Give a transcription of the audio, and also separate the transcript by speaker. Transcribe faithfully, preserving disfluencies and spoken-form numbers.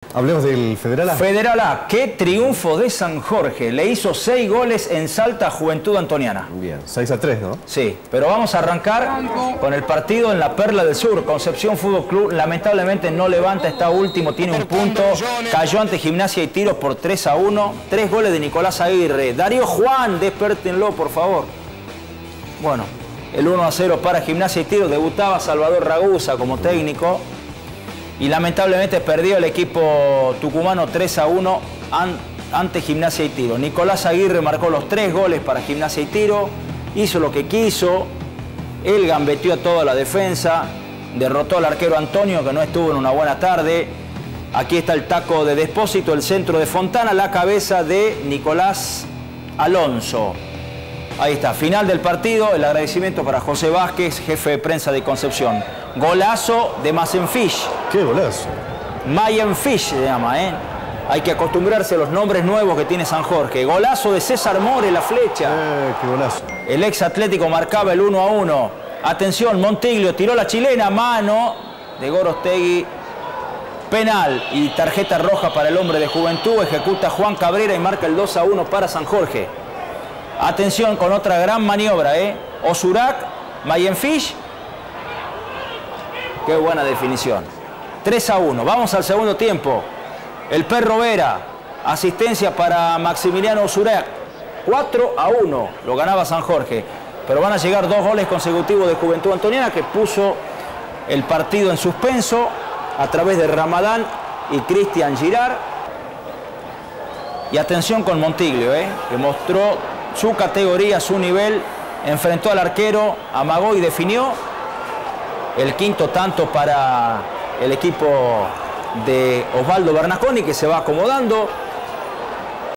Speaker 1: Hablemos del Federal A.
Speaker 2: Federal A, qué triunfo de San Jorge. Le hizo seis goles en Salta a Juventud Antoniana.
Speaker 1: Bien, seis a tres, ¿no?
Speaker 2: Sí, pero vamos a arrancar con el partido en la Perla del Sur. Concepción Fútbol Club lamentablemente no levanta, está último, tiene un punto. Cayó ante Gimnasia y Tiros por tres a uno. Tres goles de Nicolás Aguirre. Darío Juan, despértenlo, por favor. Bueno, el uno a cero para Gimnasia y Tiros. Debutaba Salvador Ragusa como técnico. Y lamentablemente perdió el equipo tucumano tres a uno an, ante Gimnasia y Tiro. Nicolás Aguirre marcó los tres goles para Gimnasia y Tiro. Hizo lo que quiso. Él gambeteó a toda la defensa. Derrotó al arquero Antonio, que no estuvo en una buena tarde. Aquí está el taco de Despósito, el centro de Fontana, la cabeza de Nicolás Alonso. Ahí está, final del partido. El agradecimiento para José Vázquez, jefe de prensa de Concepción. Golazo de Mayenfish.
Speaker 1: ¡Qué golazo!
Speaker 2: Mayenfish se llama, ¿eh? Hay que acostumbrarse a los nombres nuevos que tiene San Jorge. Golazo de César More, la flecha.
Speaker 1: Eh, ¡Qué golazo!
Speaker 2: El ex Atlético marcaba el uno a uno. Atención, Montiglio tiró la chilena, mano de Gorostegui. Penal y tarjeta roja para el hombre de Juventud. Ejecuta Juan Cabrera y marca el dos a uno para San Jorge. Atención con otra gran maniobra, ¿eh? Osurac, Mayenfish. Qué buena definición. tres a uno. Vamos al segundo tiempo. El Perro Vera. Asistencia para Maximiliano Osurac. cuatro a uno. Lo ganaba San Jorge. Pero van a llegar dos goles consecutivos de Juventud Antoniana, que puso el partido en suspenso a través de Ramadán y Cristian Girard. Y atención con Montiglio, ¿eh? Que mostró su categoría, su nivel. Enfrentó al arquero, amagó y definió. El quinto tanto para el equipo de Osvaldo Bernasconi, que se va acomodando.